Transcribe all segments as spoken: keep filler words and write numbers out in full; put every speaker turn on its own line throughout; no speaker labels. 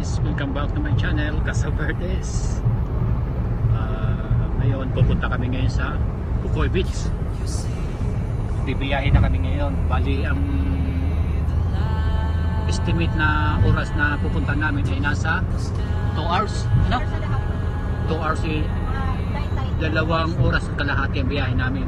guys, welcome back to my channel, Casa Verdes. uh, Ngayon, pupunta kami ngayon sa Bukoy Beach. Bibiyahin na kami ngayon. Bali, ang estimate na oras na pupunta namin ay nasa two hours, no? two hours eh, dalawang oras at kalahati ang biyahe namin.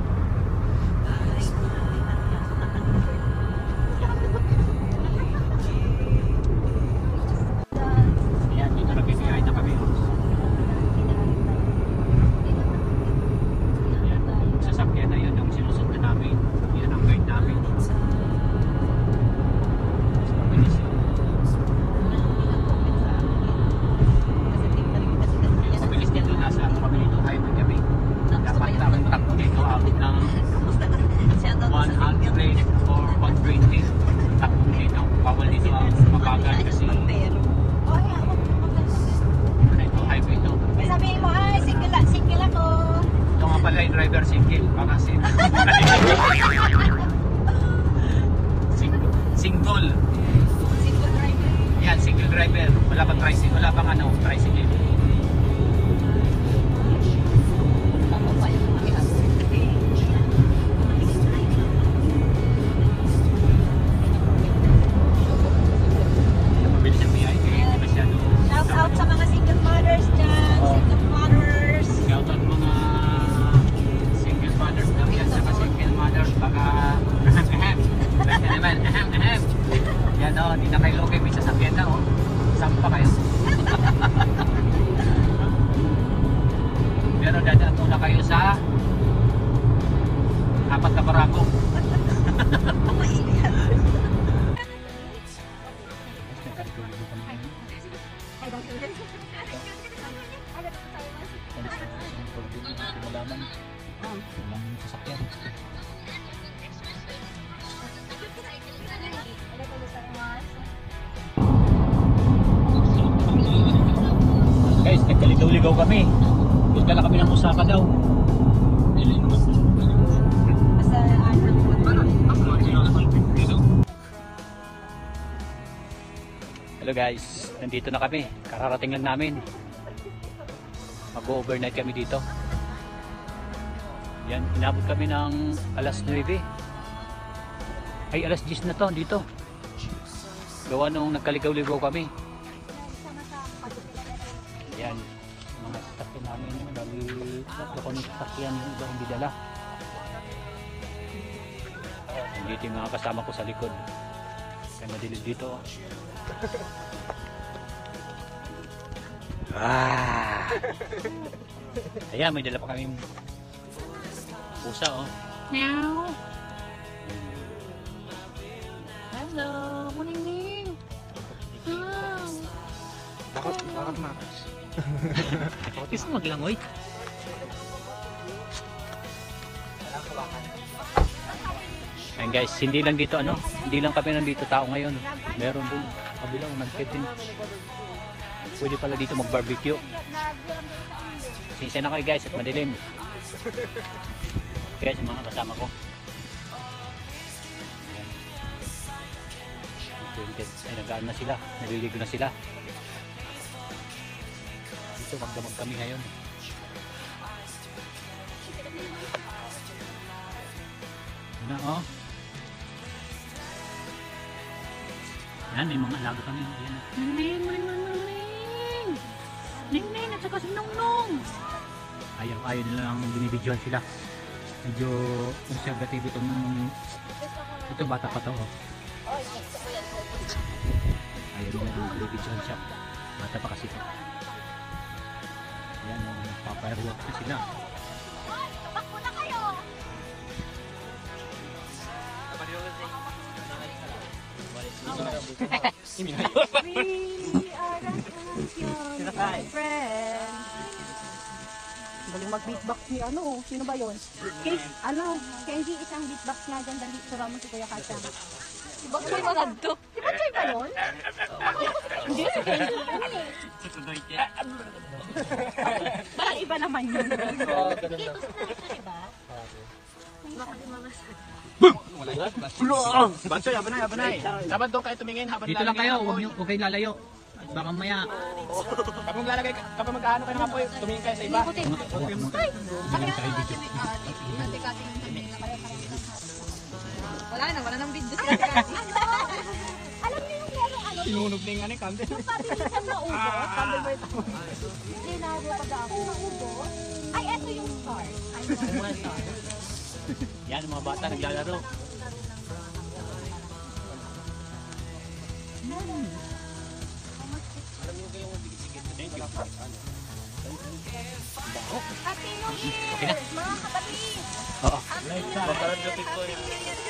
Driver single, baka single. single. Single.
Single driver.
Yan, single driver. Wala pang tricycle, wala pang ano, tricycle.
Shout out sa mga single mothers dyan. Single mothers.
Shout out mga mothers lang yan, saka single mothers, baka ahem, ahem, naman, ahem, ahem. Yan o, hindi na kayo okay, may sasakyan na o. Saan pa kayo? Pero dadaan muna kayo sa apat na barako. Walang sasakyan. Guys, nagkaligaw-ligaw kami. Punta na kami ng Osaka daw. Hello guys, nandito na kami. Kararating lang namin. Mag-overnight kami dito. Yan, inabot kami ng alas nuwebe. Ay, alas diyes na to, dito. Gawa nung nagkaligaw-ligaw kami. Yan, mga sasakyan namin. Dali, tatlo kami sasakyan, yung iba hindi dala. Nandito yung mga kasama ko sa likod. Kaya madilig dito. Ah! Ayan, may dala pa kami pusa, oh. Meow. Hello, Muningning. Wow.
Bakit, bakit makas?
Bakit mo maglangoy? Ayan guys, hindi lang dito ano, hindi lang kami nandito tao ngayon. Meron dun, kabilang nag-ketin. Pwede pala dito mag-barbecue. Sinsya na kayo guys at madilim. Kaya sa mga kasama ko. Ay, nag-aan na sila. Naliligo na sila. Dito magdamag kami ngayon. Yan na oh. Yan, may mga alaga kami. Yan. Ningning, ningning, ningning. Ningning, at saka si Nongnong. Ayaw, ayaw nila lang binibidyohan sila. Medyo conservative itong ito, bata pa to oh. Ayaw nila binibidyohan siya. Bata pa kasi ito. Ayan, papairwalk na sila.
Tabakbo na kayo! We are the champions, my friend.
Galing mag-beatbox ni ano, sino ba yun? Chris, ano, Kenji, isang beatbox nga dyan, dali, sura mo si Kuya Kasha.
Si Baksoy Magando.
Si Baksoy ba yun? Hindi, si Kenji.
Si Tudoy niya.
Parang iba naman yun.
Oo, ganun lang.
Bansoy, abanay, abanay. Dapat doon kayo tumingin habang
Dito lang kayo, huwag niyo, huwag kayong lalayo.
Baka maya.
Kapag maglalagay, kapag magkano kayo ng apoy, tumingin kayo sa iba.
Ikutin.
Ay! Hindi tayo video.
Wala na, wala nang video sila kasi.
Alam niyo yung merong ano,
Sinunog na yung ano, candle.
yung pabilisan na ubos.
Candle ba ito?
Linago pa daw ako ng ubos. Ay, eto yung star. Ay,
Mga star. Yan, mga bata naglalaro. Thank you.
Happy New Year!
Okay na.
Mga kapatid!
Oo.
Happy New
Magkaroon
Year!
ko yung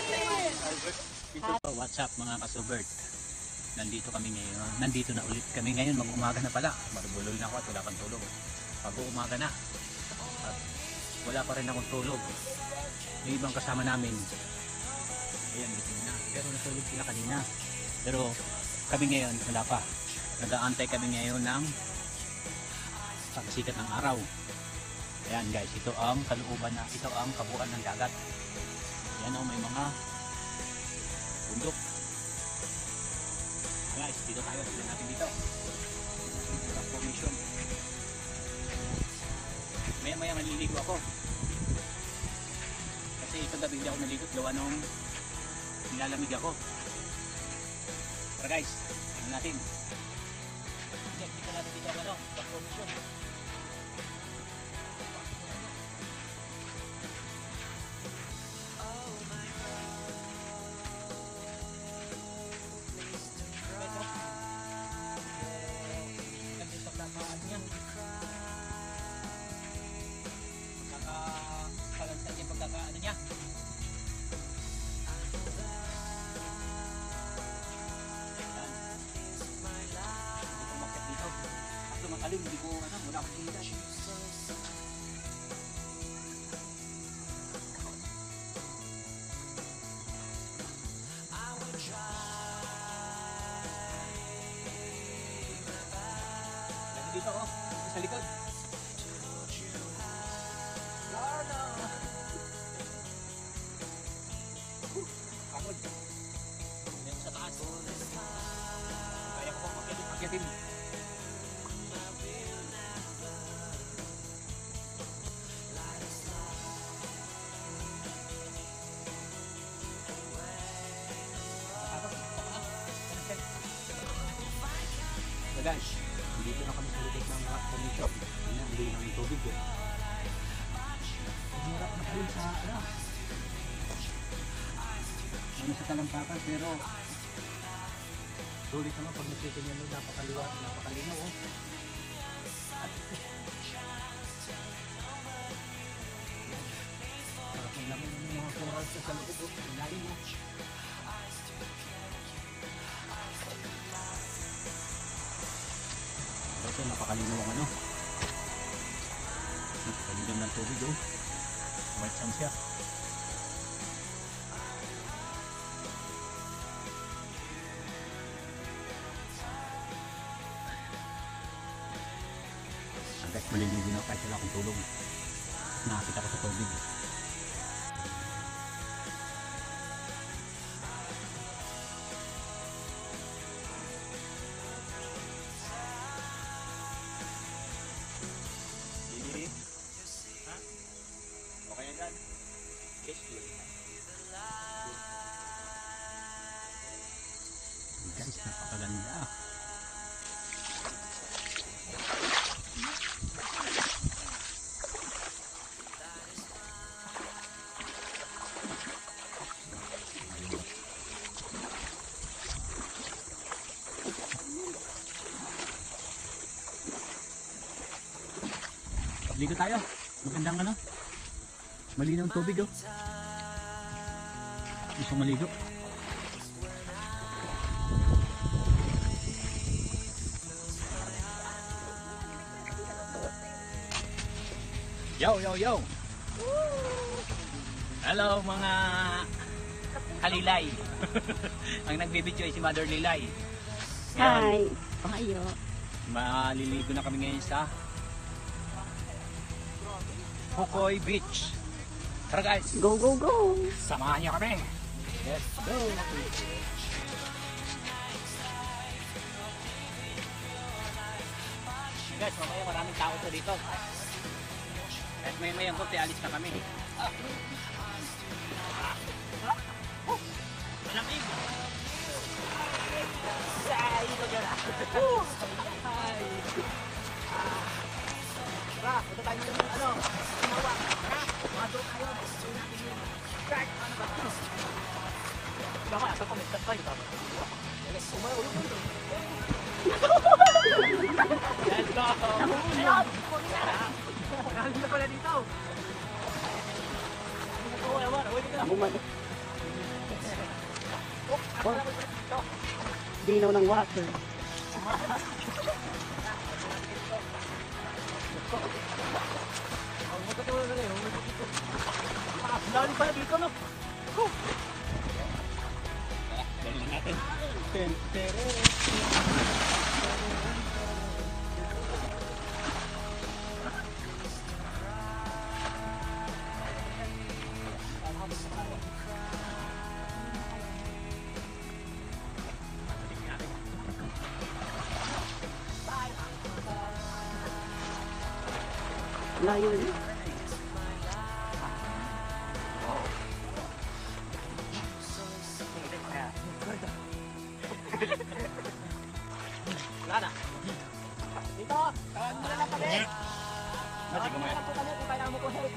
So, what's up mga kasubert? Nandito kami ngayon. Nandito na ulit kami ngayon. Mag-umaga na pala. Marubulol na ako at wala pang tulog. Pag-umaga na. At wala pa rin akong tulog. Yung ibang kasama namin. Ayan, gising na. Pero natulog sila kanina. Pero kami ngayon, wala pa. Nag-aantay kami ngayon ng pagsikat ng araw. Ayan guys, ito ang kalooban na, ito ang kabuuan ng dagat. Ayan o, may mga bundok. Guys, dito tayo. Tignan natin dito. Transformation. Maya maya maliligo ako. Kasi itong gabi hindi ako naligo. Gawa nung nilalamig ako. Tara guys, tignan natin. Check, tignan natin dito ang ano, transformation. Nakakalansan niya pagkakaano niya. Ayan. Hindi ko umakyat dito. Ako makalim, hindi ko ano, wala akong tingin. Dito oh, sa likod. Lorna! Uh, pagod. Yan sa taas. Kaya ko pang magyatin. So guys, dito na kami sa likod ng rock formation. Ayan, hindi namin tubig eh. Ang hirap na kayo sa ano. Ano sa talampakan pero sulit naman pag nagsitin yan, napakaliwa, napakalinaw oh. At parang kung namin yung mga corals sa loob oh. Ang lalim oh. Ito napakalinaw ang ano. Napakalinom ng tubig oh. White sand siya. Hanggat maliligo na kahit wala akong tulong. Nakakita ko sa tubig. Guys, napakaganda. Ligo tayo. Magandang ano. Malinaw ang tubig oh. Gusto maligo. Yo, yo, yo! Hello mga kalilay! Ang nagbibidyo ay si Mother Lilay.
Hi! Pahayo.
Maliligo na kami ngayon sa Pukoy Beach. Tara guys!
Go, go, go!
Samahan niyo kami! Let's go! Guys, mamaya maraming tao po dito. At may may ang konti, alis na kami. Ah. Ah. Oh. Malamig. Ay, ito dyan ah. Ay. Ah. Tara, punta tayo ng ano, ginawa. Tara, mato tayo. Start. Ano ba? Baka, asa kami, start tayo. Umay, ulo ko ito. Let's go! Nakalit na pala dito. Oo, ewan. Uwi dito.
Dinaw ng water.
Dali pala dito, no? Dali na natin.
Layo yun.
Wala na. Dito! Tawag mo na lang kami! Tawag mo na lang po kami kung kailangan mo po help.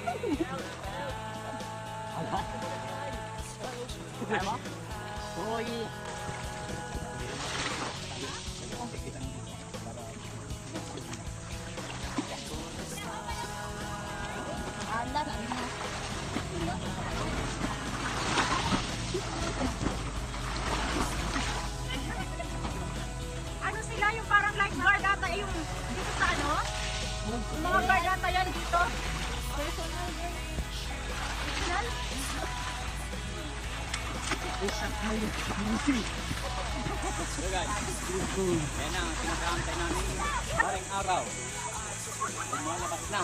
Ala? Kaya mo? Uy!
Ano sila yung parang lifeguard ata eh, yung dito sa ano? Yung mga guard ata yan dito. Personal. Personal?
So guys, yan ang pinakaantay namin maring araw. Lumalabas na.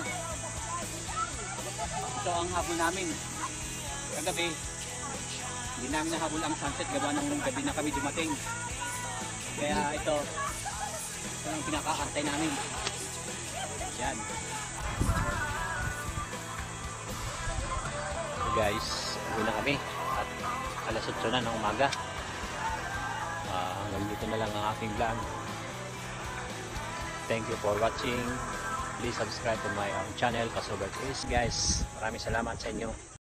Ito ang habol namin. Kagabi, hindi namin nahabol ang sunset gawa ng gabi na kami dumating. Kaya ito, ito ang pinakaantay namin. Yan. So guys, uwi na kami at alas otso na ng umaga. Uh, hanggang dito na lang ang aking vlog. Thank you for watching. Please subscribe to my um, channel, Kasober Chris. Guys, maraming salamat sa inyo.